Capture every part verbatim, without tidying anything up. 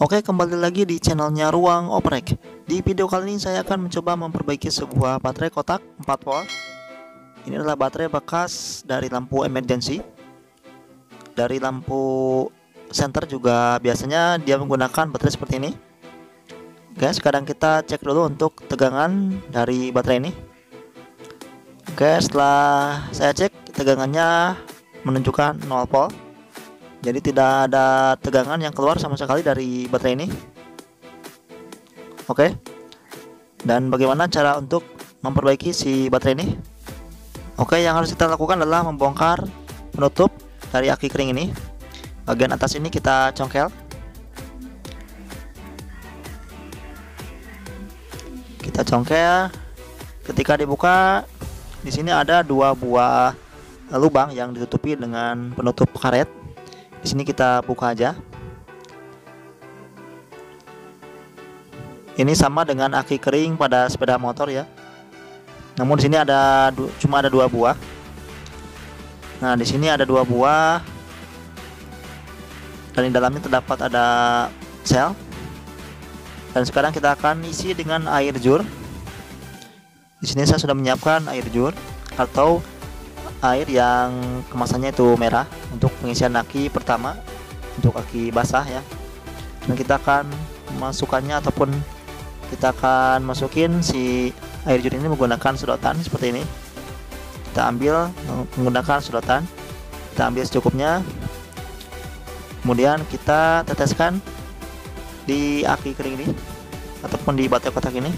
Oke, kembali lagi di channelnya Ruang Oprek. Di video kali ini saya akan mencoba memperbaiki sebuah baterai kotak empat volt. Ini adalah baterai bekas dari lampu emergency. Dari lampu center juga biasanya dia menggunakan baterai seperti ini. Oke, sekarang kita cek dulu untuk tegangan dari baterai ini. Oke, setelah saya cek tegangannya menunjukkan nol volt. Jadi tidak ada tegangan yang keluar sama sekali dari baterai ini. Oke. Dan bagaimana cara untuk memperbaiki si baterai ini? Oke, yang harus kita lakukan adalah membongkar penutup dari aki kering ini. Bagian atas ini kita congkel. Kita congkel. Ketika dibuka, di sini ada dua buah lubang yang ditutupi dengan penutup karet. Di sini kita buka aja. Ini sama dengan aki kering pada sepeda motor ya. Namun di sini ada cuma ada dua buah. Nah, di sini ada dua buah. Dan di dalamnya terdapat ada sel. Dan sekarang kita akan isi dengan air jur. Di sini saya sudah menyiapkan air jur atau air yang kemasannya itu merah untuk pengisian aki pertama, untuk aki basah ya. Dan kita akan masukkannya ataupun kita akan masukin si air jur ini menggunakan sedotan seperti ini. Kita ambil menggunakan sedotan, kita ambil secukupnya, kemudian kita teteskan di aki kering ini ataupun di baterai kotak ini.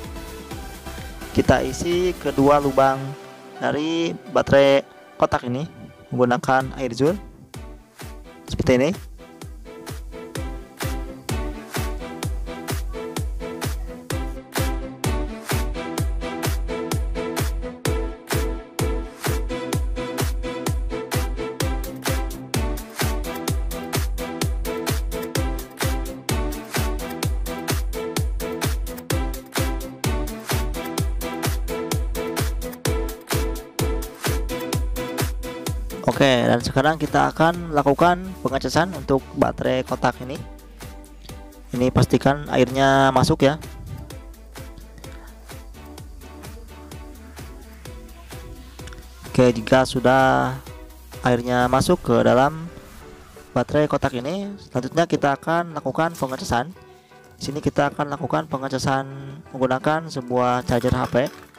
Kita isi kedua lubang dari baterai kotak ini menggunakan air jur seperti ini. Oke, dan sekarang kita akan lakukan pengecasan untuk baterai kotak ini. Ini pastikan airnya masuk ya. Oke, jika sudah airnya masuk ke dalam baterai kotak ini, selanjutnya kita akan lakukan pengecasan. Di sini kita akan lakukan pengecasan menggunakan sebuah charger H P.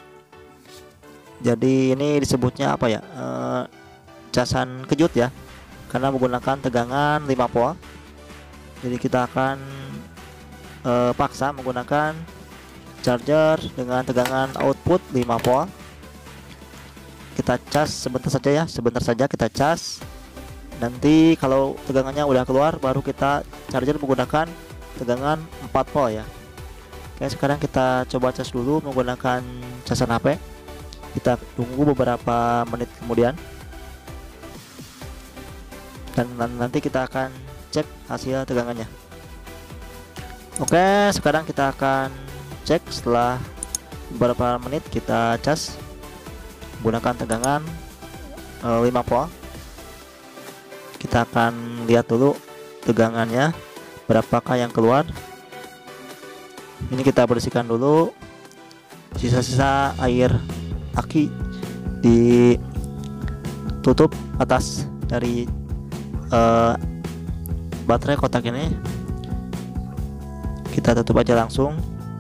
Jadi ini disebutnya apa ya? E casan kejut ya, karena menggunakan tegangan lima volt. Jadi kita akan e, paksa menggunakan charger dengan tegangan output lima volt. Kita cas sebentar saja ya, sebentar saja kita cas. Nanti kalau tegangannya udah keluar baru kita charger menggunakan tegangan empat volt ya. Oke, sekarang kita coba cas dulu menggunakan casan H P. Kita tunggu beberapa menit kemudian. Dan nanti kita akan cek hasil tegangannya. Oke, sekarang kita akan cek setelah beberapa menit kita cas menggunakan tegangan e, lima volt. Kita akan lihat dulu tegangannya berapakah yang keluar. Ini kita bersihkan dulu sisa-sisa air aki di tutup atas dari Uh, baterai kotak ini. Kita tutup aja langsung.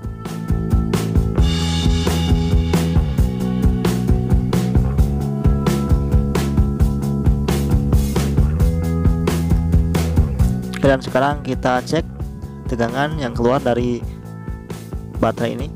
Dan sekarang kita cek tegangan yang keluar dari baterai ini.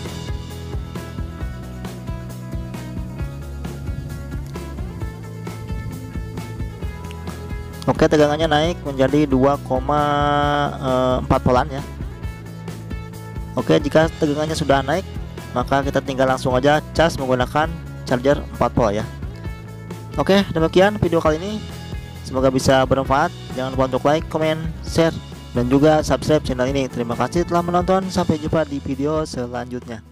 Oke, tegangannya naik menjadi dua koma empat volan ya. Oke, jika tegangannya sudah naik, maka kita tinggal langsung aja cas menggunakan charger empat volt ya. Oke, demikian video kali ini. Semoga bisa bermanfaat. Jangan lupa untuk like, comment, share, dan juga subscribe channel ini. Terima kasih telah menonton. Sampai jumpa di video selanjutnya.